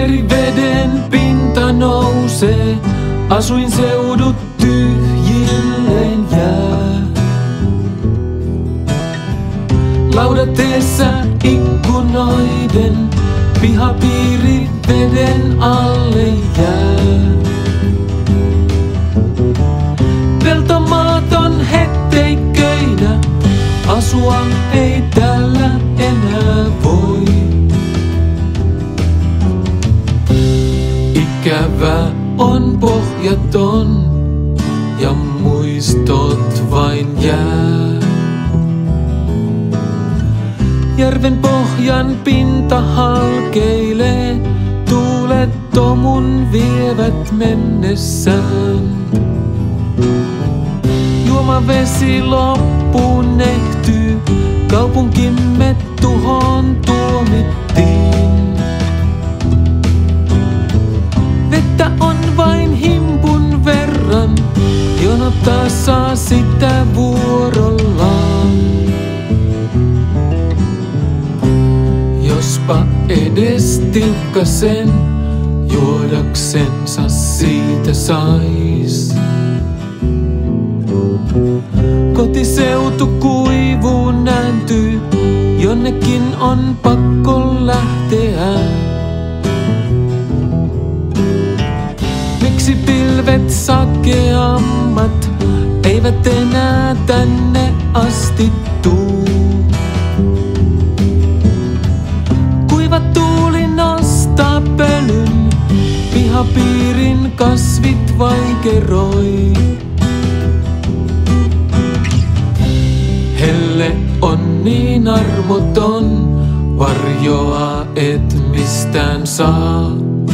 Meriveden pinta nousee, asuinseudut tyhjilleen jää. Laudateessa ikkunoiden, pihapiiri veden alle jää. Peltomaaton hetteiköinä, asua ei täällä enää voi. Ikävä on pohjaton ja muistot vain jää. Järven pohjan pinta halkeilee, tuulet tomun vievät mennessään. Juomavesi loppuun nehtyy, kaupunkimme tuhoon tuomittiin. Vettä on vain himpun verran, jonottaa saa sitä vuorollaan. Jospa edes tiukkasen, juodaksensa siitä sais. Kotiseutu kuivuun nääntyy, jonnekin on pakko lähteä. Miksi pilvet sakeammat eivät enää tänne asti tuu? Kuiva tuuli nostaa pölyn, pihapiirin kasvit vaikeroi. Helle on niin armoton, varjoa et mistään saa.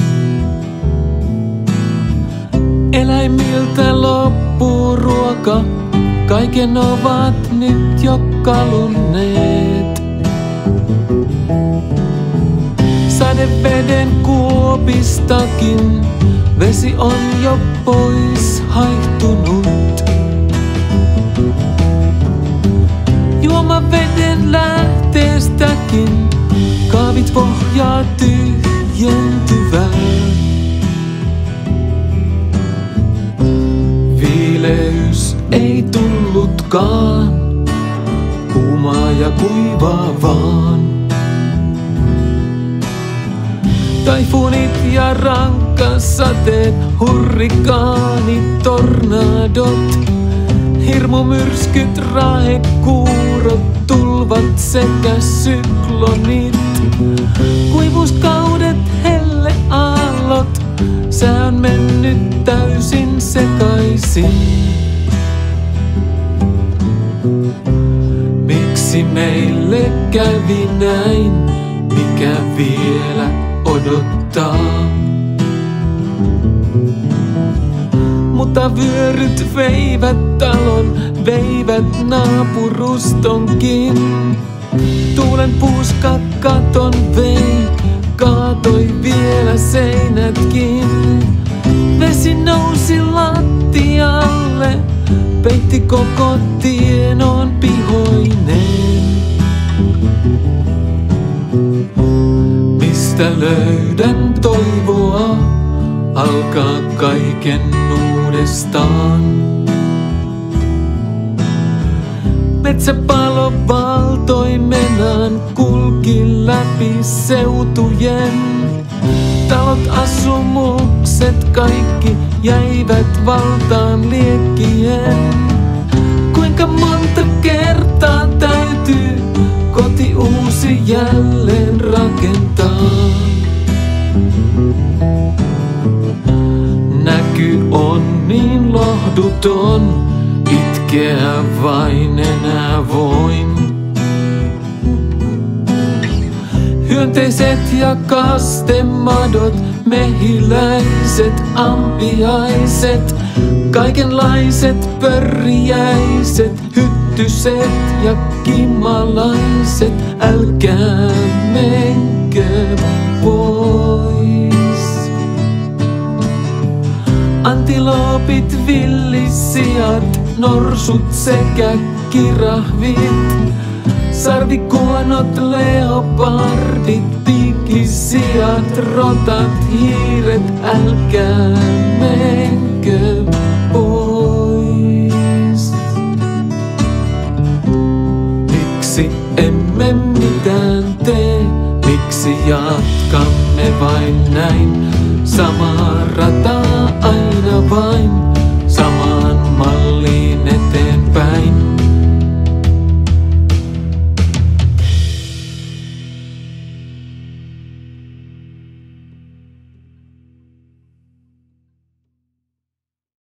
Eläimiltä loppuu ruoka, kaiken ovat nyt jo kalunneet. Sadeveden kuopistakin vesi on jo pois haihtunut. Juomaveden lähteestäkin kaavit pohjaa tyhjentyvää. Viileys ei tullutkaan, kuumaa ja kuivaa vaan. Taifunit ja rankkasateet, hurrikaanit, tornadot, hirmumyrskyt, raekuurot, tulvat sekä syklonit. Kuivuuskaudet, helleaallot, sää on mennyt täysin sekaisin. Miksi meille kävi näin, mikä vielä odottaa? Mutta vyöryt veivät talon, veivät naapurustonkin. Tuulen puuska katon vei, kaatoi vielä seinätkin. Vesi nousi lattialle, peitti koko tien on pihoineen. Mistä löydän toivoa, alkaa kaiken uudestaan. Metsäpalo valtoimenaan kulki läpi seutujen. Talot, asumukset, kaikki jäivät valtaan liekkien. Kuinka monta kertaa täytyy koti uusi jälleen rakentaa? Näky on niin lohduton, itkeä vain enää voin. Hyönteiset ja kastemadot, mehiläiset, ampiaiset, kaikenlaiset pörriäiset, hyttyset ja kimalaiset, älkää menkö pois. Antiloopit, villisiat, norsut sekä kirahvit, sarvikuonot, leopardit, piikki Lohisijat, rotat, hiiret, älkää menkö pois. Miksi emme mitään tee? Miksi jatkamme vain näin samaa rataa?